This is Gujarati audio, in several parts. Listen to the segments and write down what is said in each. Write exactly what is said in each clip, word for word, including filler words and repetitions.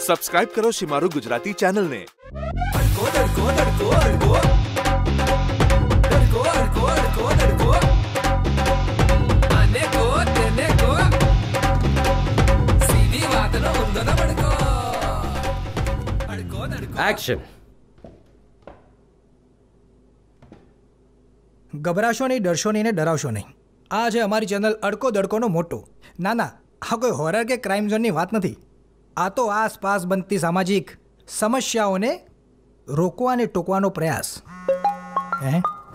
સબસ્ક્રાઇબ કરો શિમારુ ગુજરાતી ચેનલને. અડકો અડકો અડકો અડકો અડકો અડકો અડકો અડકો આને કો તેને કો સીધી વાતનો ઊંધો ન પડકો. અડકો અડકો એક્શન. ગભરાશો નહીં, ડરશો નહીં ને ડરાવશો નહીં. આ છે અમારી ચેનલ અડકો દડકોનો મોટો. ના ના, આ કોઈ હોરર કે ક્રાઇમ ઝોનની વાત નથી. આ તો આસપાસ બનતી સામાજિક સમસ્યાઓને રોકવા અને ટોકવાનો પ્રયાસ. હે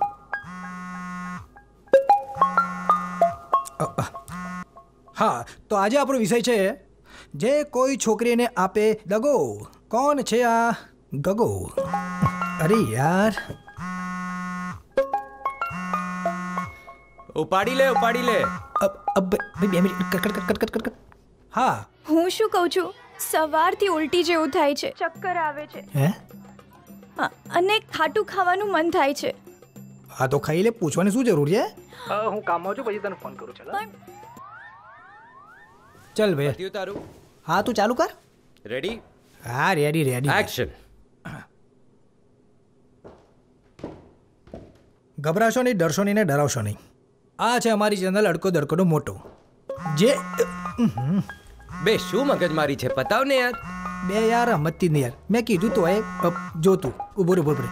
હા, તો આજે આપણો વિષય છે જે કોઈ છોકરીને આપે દગો. કોણ છે આ ગગો? અરે યાર, ઉપાડી લે ઉપાડી લે. બે minute cut cut cut cut cut. હા, હું શું કહું છું, સવારથી ઉલટી જેવું થાય છે, ચક્કર આવે છે. હે અ- અને ખાટું ખાવાનું મન થાય છે. હા તો ખાઈ લે, પૂછવાની શું જરૂર છે? હું કામમાં છું, પછી તને ફોન કરું. ચાલો પણ ચલ ભાઈ. પત્યું તારું? હા તું ચાલુ કર. રેડી? હા રેડી રેડી. એક્શન. ગભરાશો નહીં, ડરશો નહીં ને ડરાવશો નહીં. આ છે અમારી ચેનલ અડકો દડકોનો મોટો. જે બે શું મગજમારી છે, પતાવ ને યાર. બે યાર હમતી નહીં યાર, મેં કીધું તો એ જોતું ઉભો રે ઉભો રે.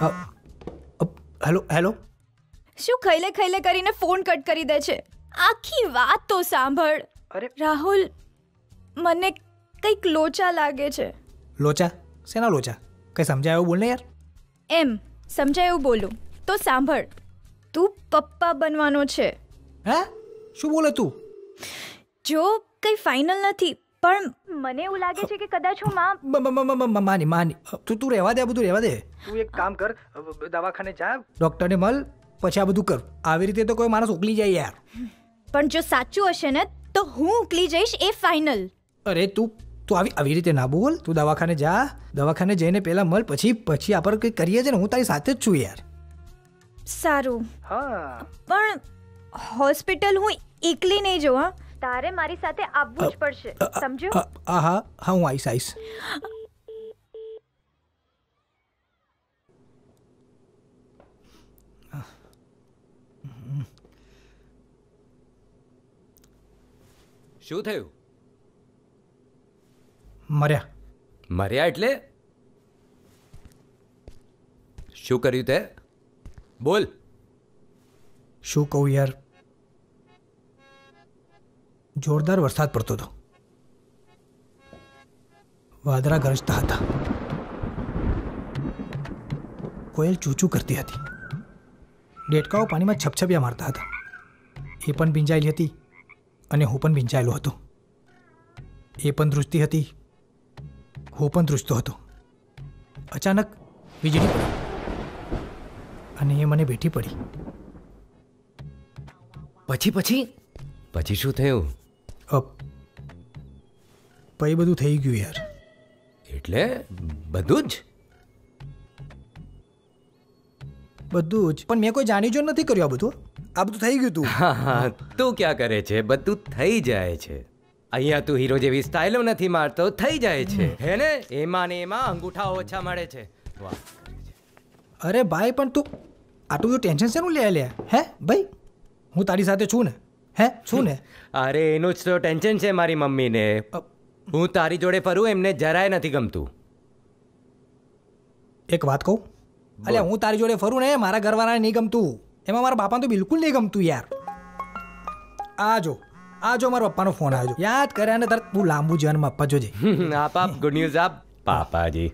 Hello hello. શું ખૈલે ખૈલે કરીને ફોન કટ કરી દે છે? આખી વાત તો સાંભળ. અરે રાહુલ, મને કંઈક લોચા લાગે છે. લોચા? શેના લોચા? કંઈ સમજાય એવું બોલ ને યાર. એમ સમજાય એવું બોલું તો સાંભળ. તું પપ્પા બનવાનો છે. હે શું બોલે તું? જો કંઈ ફાઇનલ નથી, પણ મને એવું લાગે છે કે કદાચ હું માં બ- બ- બ- બ- બ- માની માની તું તું રહેવા દે, આ બધું રહેવા દે. તું એક કામ કર, દવાખાને જા. ડૉક્ટરને મળ, પછી આ બધું કર. આવી રીતે તો કોઈ માણસ ઉકલી જાય યાર. પણ જો સાચું હશે ને તો હું ઉકલી જઈશ, એ ફાઇનલ. અરે તું તું આવી આવી રીતે ના બોલ. તું દવાખાને જા, દવાખાને જઈને પહેલા મળ, પછી પછી આપણે કંઈ કરીએ છે ને. હું તારી સાથે જ છું યાર. સારું, હા પણ હોસ્પિટલ હું એકલી નહીં જઉં. હા, તારે મારી સાથે આવવું જ પડશે, સમજો? હા હા હા હું આવીશ આવીશ. શું થયું? મર્યા. મર્યા એટલે શું કર્યું તે? બોલ. શું કહું યાર, જોરદાર વરસાદ પડતો હતો. વાદળા ગરજતા હતા. કોયલ ચૂચું કરતી હતી. ડેટકાઓ પાણીમાં છપછપિયા મારતા હતા. એ પણ ભીંજાયેલી હતી અને હું પણ ભીંજાયેલો હતો. એ પણ ધ્રુજતી હતી, હું પણ ધ્રુજતો હતો. અચાનક વીજળી પડી અને એ મને બેઠી પડી. પછી પછી પછી શું થયું? અપ પછી બધું થઈ ગયું યાર. એટલે બધું જ? બધું જ. પણ મેં કોઈ જાણી જો નથી કર્યું આ બધું. આ બધું થઈ ગયું તું. હા હા, તું ક્યાં કરે છે? બધું થઈ જાય છે. અહીંયા તું હીરો જેવી સ્ટાઇલો નથી મારતો, થઈ જાય છે હે ને? એમાં ને એમાં અંગૂઠા ઓછા મળે છે. વાહ. અરે ભાઈ, પણ તું આટલું બધું ટેન્શન શેનું લે લે? હે ભાઈ, હું તારી સાથે છું ને. હે છું ને? અરે એનું જ તો ટેન્શન છે મારી મમ્મીને. હું તારી જોડે ફરું એમને જરાય નથી ગમતું. એક વાત કહું, અલ્યા હું તારી જોડે ફરું ને મારા ઘરવાળાને નહીં ગમતું. એમાં મારા બાપાને તો બિલકુલ નહીં ગમતું યાર. આ જો આ જો મારા પપ્પાનો ફોન આવ્યો. યાદ કર્યા ને તાર તું લાંબુ જીવનમાં આપવા જોજે. આપ આપ ગુડ ન્યૂઝ આપ પાપાજી.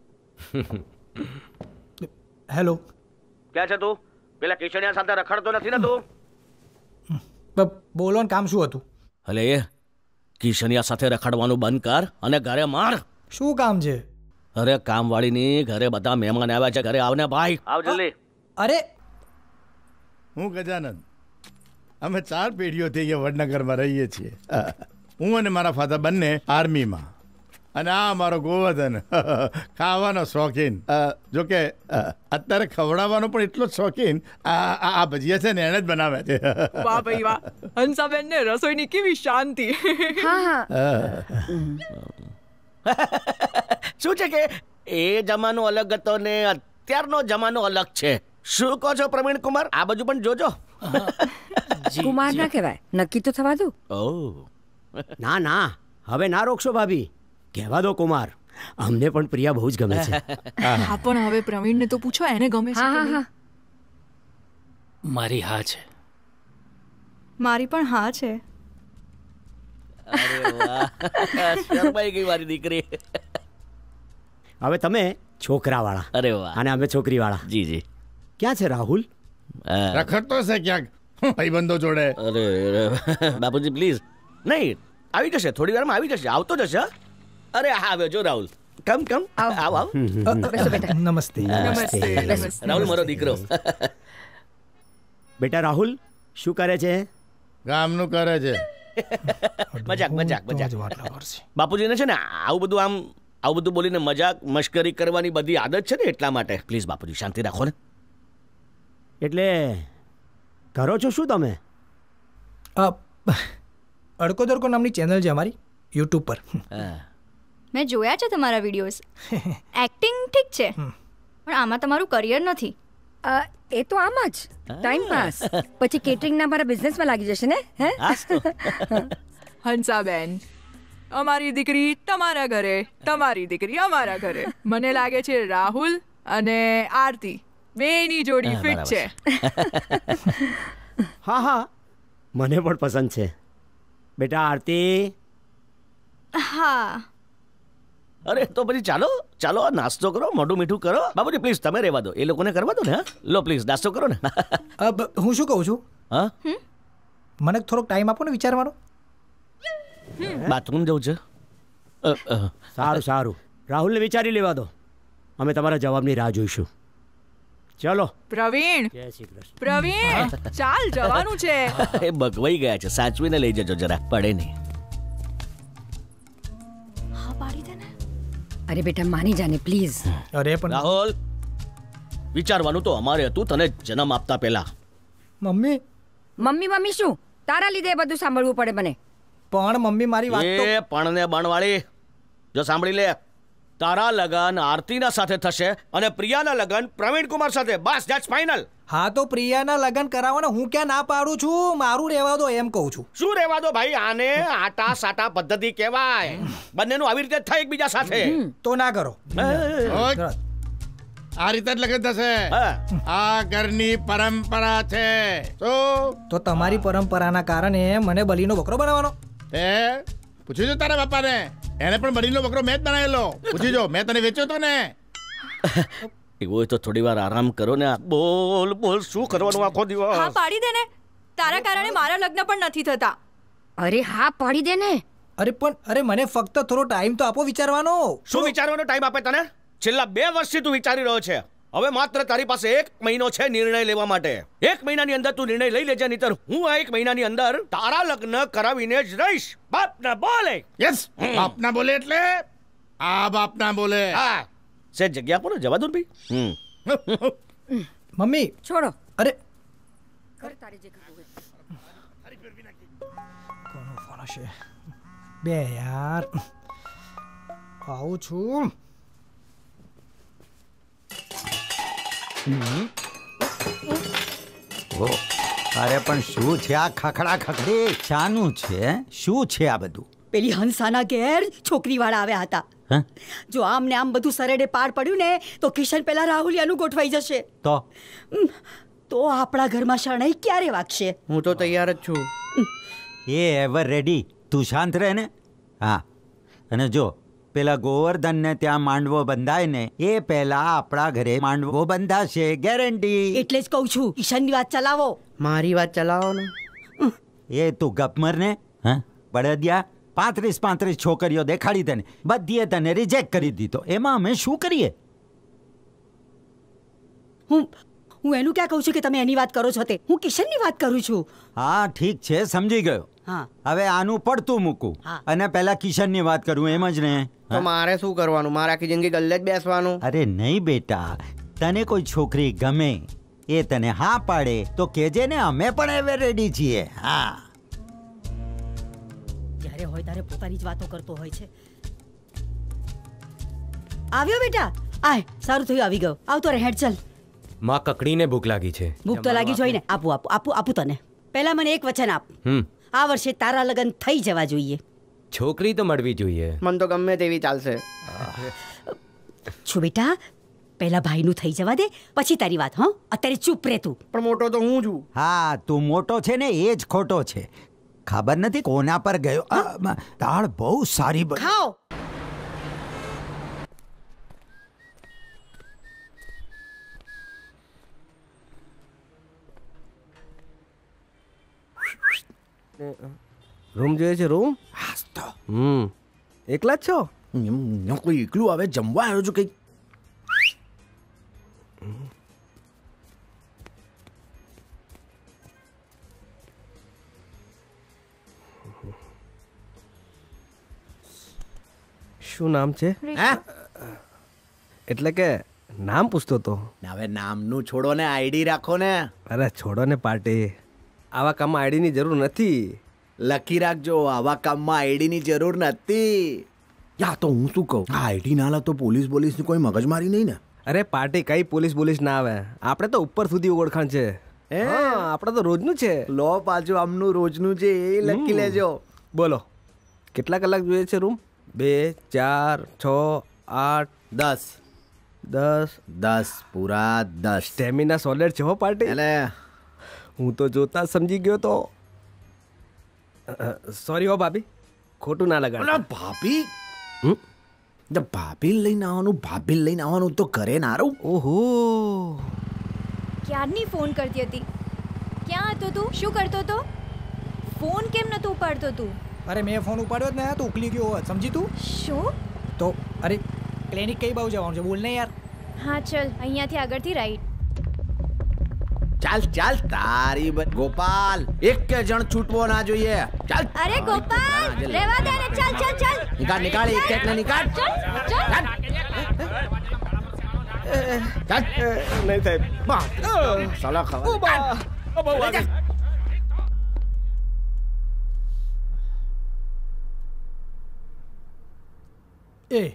હેલો. ક્યાં છે તું? પેલા કિશોરિયા સાથે રખડતો નથી ને તું? બ- બોલો ને, કામ શું હતું? અલે કિશનિયા સાથે રખડવાનું બંધ કર અને ઘરે માર. શું કામ છે? અરે કામવાળીની ઘરે બધા મહેમાન આવ્યા છે, ઘરે આવને ભાઈ. આવ જલ્દી. અરે હું ગજાનંદ. અમે ચાર પેઢીઓથી અહીંયા વડનગરમાં રહીએ છીએ. હું અને મારા ફાધર બંને આર્મીમાં. અને આ અમારો ગોવર્ધન ખાવાનો શોખીન. જોકે અત્યારે ખવડાવવાનો પણ એટલો જ શોખીન. આ આ ભજીયા છે ને એને જ બનાવ્યા છે. વાહ ભાઈ વાહ, હંસાબેન ને રસોઈની કેવી શાંતિ. હા હા, શું છે કે એ જમાનો અલગ હતો ને અત્યારનો જમાનો અલગ છે. શું કહો છો પ્રવીણ કુમાર? આ બાજુ પણ જોજો. કુમાર ના કહેવાય, નક્કી તો થવા દો. ઓહ, ના ના, હવે ના રોકશો ભાભી, કહેવા દો કુમાર. અમને પણ પ્રિયા બહુ જ ગમે છે. હા, પણ હવે પ્રવીણને તો પૂછો, એને ગમે છે. હા હા હા, મારી હા છે. મારી પણ હા છે. અરે વાહ, શરમાઈ ગઈ મારી દીકરી. હવે તમે છોકરાવાળા અરે વાહ. અને અમે છોકરીવાળા. જી જી. ક્યાં છે રાહુલ? રખડતો છે ક્યાંક ભાઈબંધો જોડે. અરે બાપુજી પ્લીઝ. નહીં, આવી જશે, થોડી વારમાં આવી જશે, આવતો જશે. અરે હા, આવ્યો જો રાહુલ. કમ કમ, આવ આવ. નમસ્તે. નમસ્તે. રાહુલ મારો દીકરો. બેટા રાહુલ શું કરે છે? ગામનું કરે છે. મજાક મજાક મજાક. બાપુજીને છે ને આવું બધું આમ આવું બધું બોલીને મજાક મશ્કરી કરવાની બધી આદત છે ને, એટલા માટે પ્લીઝ બાપુજી શાંતિ રાખો ને. એટલે કરો છો શું તમે? અડકો દડકો નામની ચેનલ છે અમારી યુટ્યુબ પર. મેં જોયા છે તમારા વિડીયોઝ. એક્ટિંગ ઠીક છે, પણ આમાં તમારું કરિયર નથી. એ તો આમ જ ટાઈમ પાસ. પછી કેટરિંગના મારા બિઝનેસમાં લાગી જશે ને. હે હંસાબેન, અમારી દીકરી તમારા ઘરે, તમારી દીકરી અમારા ઘરે. મને લાગે છે રાહુલ અને આરતી બેની જોડી ફિટ છે. હા હા, મને પણ પસંદ છે. બેટા આરતી. હા. અરે તો પછી ચાલો ચાલો નાસ્તો કરો, મોઢું મીઠું કરો. બાપુજી પ્લીઝ તમે રહેવા દો, એ લોકોને કરવા દો ને. હા લો પ્લીઝ નાસ્તો કરો ને. હું શું કહું છું, હા મને થોડોક ટાઈમ આપો ને વિચારવાનો. બાથરૂમ જવું છે. સારું સારું, રાહુલને વિચારી લેવા દો, અમે તમારા જવાબની રાહ જોઈશું. ચલો પ્રવીણ. જય શ્રી કૃષ્ણ. પ્રવીણ ચાલ, જવાનું છે. એ બગવાઈ ગયા છે, સાચવીને લઈ જજો જરા, પડે નહીં. અરે બેટા માની જાને પ્લીઝ. અરે પણ રાહુલ, વિચારવાનું તો અમારે હતું તને જન્મ આપતા પહેલા. મમ્મી મમ્મી મમ્મી શું, તારા લીધે એ બધું સાંભળવું પડે મને. પણ મમ્મી મારી વાત તો. એ પણ ને બણવાળી, જો સાંભળી લે, તારા લગન આરતીના સાથે થશે અને પ્રિયાના લગન પ્રવીણ કુમાર સાથે. બસ ધેટ્સ ફાઇનલ. હા તો પ્રિયાના લગ્ન કરાવવાના હું ક્યાં ના પાડું છું, મારું રહેવા દો એમ કહું છું. શું રહેવા દો ભાઈ, આને આટા સાટા પદ્ધતિ કહેવાય. બંનેનું આવી રીતે થાય એકબીજા સાથે. તો ના કરો. આ રીતે જ લગ્ન થશે. આ ઘરની પરંપરા છે. તો તમારી પરંપરાના કારણે મને બલીનો બકરો બનાવવાનો? તે પૂછી જો તારા બાપાને, એને પણ બલીનો બકરો મેં જ બનાવેલો. પૂછી જો, મેં તને વેચ્યો તો ને. એવું તો થોડી વાર આરામ કરો ને. બોલ બોલ, શું કરવાનું આખો દિવસ? હા પાડી દે ને, તારા કારણે મારા લગ્ન પણ નથી થતા. અરે હા પાડી દે ને. અરે પણ અરે મને ફક્ત થોડો ટાઈમ તો આપો વિચારવાનો. શું વિચારવાનો ટાઈમ આપે તને? છેલ્લા બે વર્ષથી તું વિચારી રહ્યો છે. હવે માત્ર તારી પાસે એક મહિનો છે નિર્ણય લેવા માટે. એક મહિનાની અંદર તું નિર્ણય લઈ લેજે, નહીતર હું આ એક મહિનાની અંદર તારા લગ્ન કરાવીને જ રહીશ. બાપ ના બોલે. યસ, બાપ ના બોલે એટલે આ બાપ ના બોલે. હા, સે જગ્યા આપો ને, જવા દો ને ભાઈ. મમ્મી છોડો. અરે કર તારે જે કરવું હોય. કોનો ફોન હશે? બે યાર, આવું છું. અરે પણ શું છે આ ખખડા ખખડી? શાનું છે? શું છે આ બધું? પેલી હંસાના ઘેર છોકરીવાળા આવ્યા હતા. જો આમ ને આમ બધું સરડે પાર પડ્યું ને તો કિશન પેલા રાહુલિયાનું ગોઠવાઈ જશે. તો તો આપણા ઘરમાં શરણાઈ ક્યારે વાગશે? હું તો તૈયાર જ છું. એ એવર રેડી, તું શાંત રહે ને. હા, અને જો પેલા ગોવર્ધનને ત્યાં માંડવો બંધાય ને એ પહેલા આપણા ઘરે માંડવો બંધાશે, ગેરંટી. એટલે જ કહું છું, કિશનની વાત ચલાવો. મારી વાત ચલાવો ને. એ તું ગપમર ને. હા બળદિયા, પાંત્રીસ પાંત્રીસ છોકરીઓ દેખાડી તને, બધીએ તને રિજેક્ટ કરી દીધો. એમાં અમે શું કરીએ? હું હું એનું ક્યાં કહું છું કે તમે એની વાત કરો છો? તે હું કિશનની વાત કરું છું. હા ઠીક છે, સમજી ગયો. હા, હવે આનું પડતું મૂકું અને પહેલા કિશનની વાત કરું, એમ જ ને. તો મારે શું કરવાનું? મારે આખી જિંદગી ગલ્લે જ બેસવાનું? અરે નહીં બેટા, તને કોઈ છોકરી ગમે, એ તને હા પાડે તો કેજે ને, અમે પણ એવે રેડી છીએ. હા, જ્યારે હોય ત્યારે પોતાની જ વાતો કરતો હોય છે. આવ્યો બેટા આય સારું થયું આવી ગયો આવતો રહે હેડ ચાલ માં કકડીને ભૂખ લાગી છે ભૂખ તો લાગી જોઈને આપું આપું આપું આપું તને પહેલા મને એક વચન આપ હમ આ વર્ષે તારા લગ્ન થઈ જવા જોઈએ છોકરી તો મળવી જોઈએ મન તો ગમે તેવી ચાલશે છો બેટા પહેલા ભાઈનું થઈ જવા દે પછી તારી વાત હં અત્યારે ચૂપ રહે તું પણ મોટો તો હું છું હા તું મોટો છે ને એ જ ખોટો છે ખબર નથી કોના પર ગયો અ, દાળ બહુ સારી બની ખાઓ રૂમ જોઈએ છે રૂમ હમ એકલા જ છો કોઈ એકલું આવે જમવા આવ્યો છું કઈ શું નામ છે હે એટલે કે નામ પૂછતો તો હવે નામનું છોડો ને આઈડી રાખો ને અરે છોડો ને પાર્ટી આવા કામમાં આઈડીની જરૂર નથી લખી રાખજો આવા કામમાં આઈડીની જરૂર નથી યા તો હું શું કહું આ આઈડી ના લા તો પોલીસ પોલીસની કોઈ મગજમારી નહીં ને અરે પાર્ટી કઈ પોલીસ પોલીસ ના આવે આપણે તો ઉપર સુધી ઓળખાણ છે હા આપણે તો રોજનું છે લો પાછું આમનું રોજનું છે એ લખી લેજો બોલો કેટલા કલાક જોઈએ છે રૂમ બે ચાર છ આઠ દસ દસ દસ પૂરા દસ સ્ટેમિના સોલિડ છે હો પાર્ટી એટલે હું તો જોતા સમજી ગયો તો સોરી હો ભાભી ખોટું ના લગાડ ભાભી ભાભી લઈને આવવાનું ભાભી લઈને આવવાનું તો ઘરે ના રહું ઓહો ક્યારની ફોન કરતી હતી ક્યાં હતો તું શું કરતો હતો ફોન કેમ નતો ઉપાડતો તું અરે મેં ફોન ઉપાડ્યો જ ને તો ઉકલી ગયો હોત સમજી તું શું તો અરે ક્લિનિક કઈ બાજુ જવાનું છે બોલ ને યાર હા ચલ અહીંયાથી આગળથી રાઈટ ચાલ ચાલ તારી ગોપાલ એક કે જણ છૂટવો ના જોઈએ ચાલ અરે ગોપાલ રેવા દે ને ચાલ ચાલ ચાલ નિકાળ નિકાળ એક એક ને નિકાળ ચાલ ચાલ ચાલ નહીં થાય સાલા ખાવા એ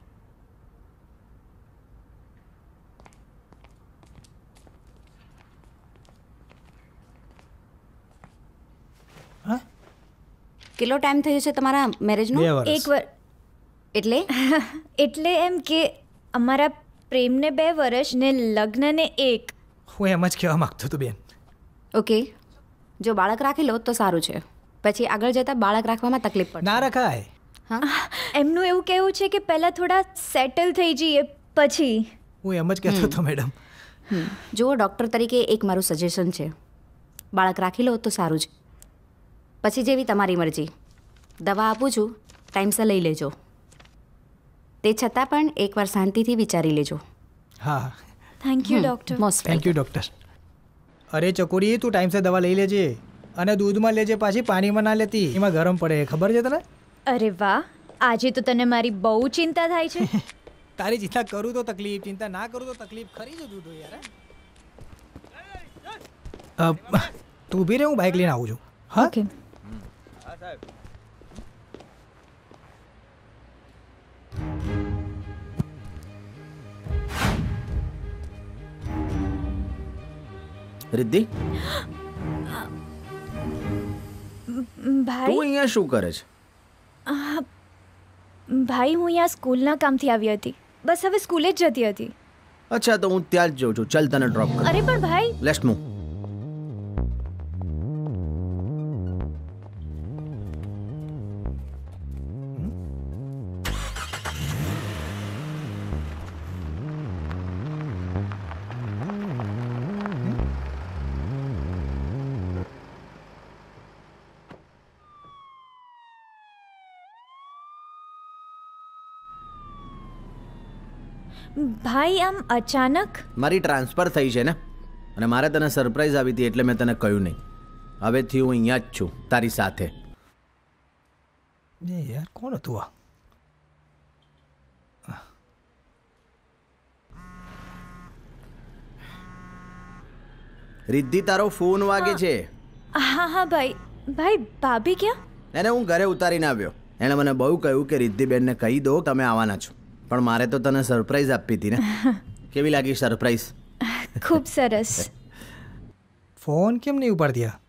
કેટલો ટાઈમ થયો છે તમારા મેરેજનો એક વર એટલે એટલે એમ કે અમારા પ્રેમને બે વર્ષ ને લગ્નને એક હું એમ જ કહેવા માંગતો હતો બેન ઓકે જો બાળક રાખી લો તો સારું છે પછી આગળ જતા બાળક રાખવામાં તકલીફ પડે ના રખાય હા એમનું એવું કહેવું છે કે પહેલા થોડા સેટલ થઈ જઈએ પછી હું એમ જ કહેતો હતો મેડમ જુઓ ડૉક્ટર તરીકે એક મારું સજેશન છે બાળક રાખી લો તો સારું છે પછી જેવી તમારી મરજી દવા આપું છું ટાઈમસર લઈ લેજો તે છતાં પણ એકવાર શાંતિથી વિચારી લેજો હા thank you doctor most thank you doctor અરે ચકોરી તું ટાઈમસર દવા લઈ લેજે અને દૂધમાં લેજે પાછી પાણીમાં ના લેતી એમાં ગરમ પડે ખબર છે તને અરે વાહ આજે તો તને મારી બહુ ચિંતા થાય છે તારી ચિંતા કરું તો તકલીફ ચિંતા ના કરું તો તકલીફ ખરી જ દૂધો યાર તું ઊભી રહે હું બાઇક લઈને આવું છું હા ઓકે રિદ્ધિ ભાઈ તું અહીંયા શું કરે છે ભાઈ હું અહીંયા સ્કૂલના કામથી આવી હતી બસ હવે સ્કૂલે જ જતી હતી અચ્છા તો હું ત્યાં જ જઉં છું ચાલ તને ડ્રોપ કરું અરે પણ ભાઈ લેટ્સ મૂવ ભાઈ આમ અચાનક મારી ટ્રાન્સફર થઈ છે ને અને મારે તને સરપ્રાઈઝ આવી હતી એટલે મેં તને કહ્યું નહીં હવેથી હું અહીંયા જ છું તારી સાથે ને યાર કોણ હતું આ રિદ્ધિ તારો ફોન વાગે છે હા હા ભાઈ ભાઈ ભાભી ક્યાં એને હું ઘરે ઉતારીને આવ્યો એણે મને બહુ કહ્યું કે રિદ્ધિબેનને કહી દો તમે આવવાના છો પણ મારે તો તને સરપ્રાઈઝ આપી હતી ને. કેવી લાગી સરપ્રાઈઝ? ખૂબ સરસ. ફોન કેમ નહીં ઉપાડતી આ?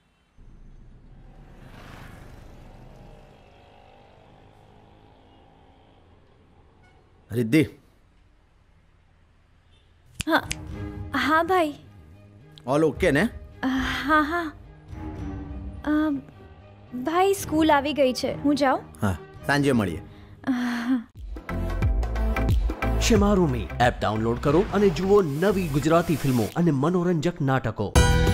રિદ્ધિ. હા હા ભાઈ. ઓલ ઓકે ને? હા હા અ, ભાઈ સ્કૂલ આવી ગઈ છે, હું જાઉં? હા, સાંજે મળીએ. શેમારુમી એપ ડાઉનલોડ કરો અને જુઓ નવી ગુજરાતી ફિલ્મો અને મનોરંજક નાટકો.